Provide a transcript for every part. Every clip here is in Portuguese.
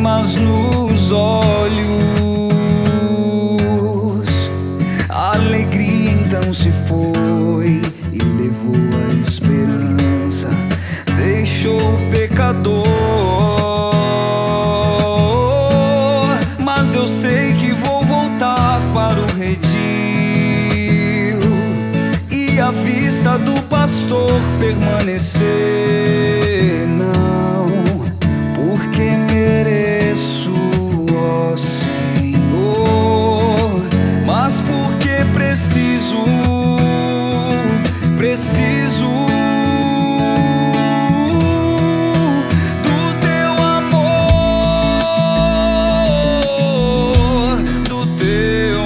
lágrimas nos olhos. A alegria então se foi e levou a esperança, deixou o pecador. Mas eu sei que vou voltar para o redil, e à vista do pastor permanecer. Não porque mereço, ó Senhor, mas porque preciso do teu amor, do teu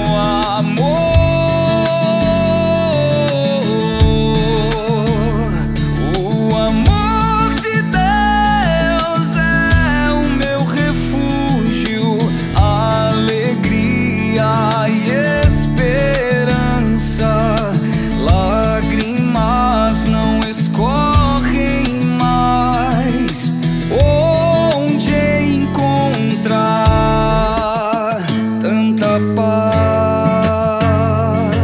amor. O amor de Deus é o meu refúgio, alegria e esperança. Lágrimas não escorrem mais. Onde encontrar tanta paz?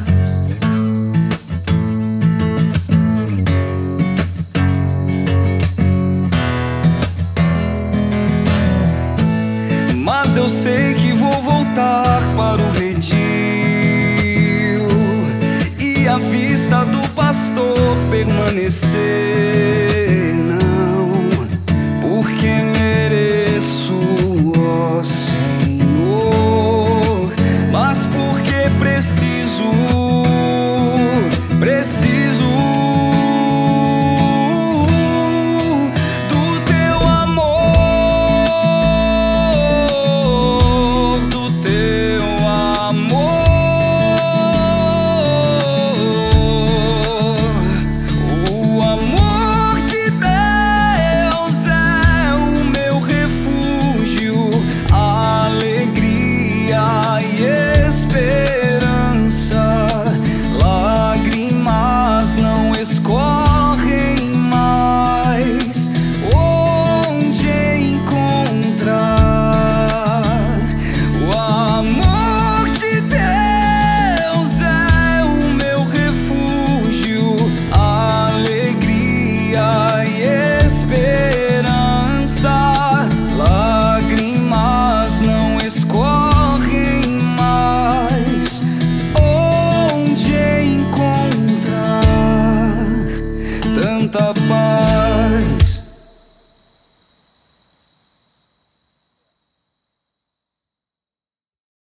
Mas eu sei que vou voltar para o redil, e à vista do pastor permanecer. Não porque mereço, ó Senhor, mas porque preciso do teu amor, do teu amor. O amor de Deus é o meu refúgio, alegria e esperança. Lágrimas não escorrem mais. Onde encontrar? O amor de Deus é o meu refúgio, alegria e esperança. Lágrimas não escorrem mais. Onde encontrar tanta paz?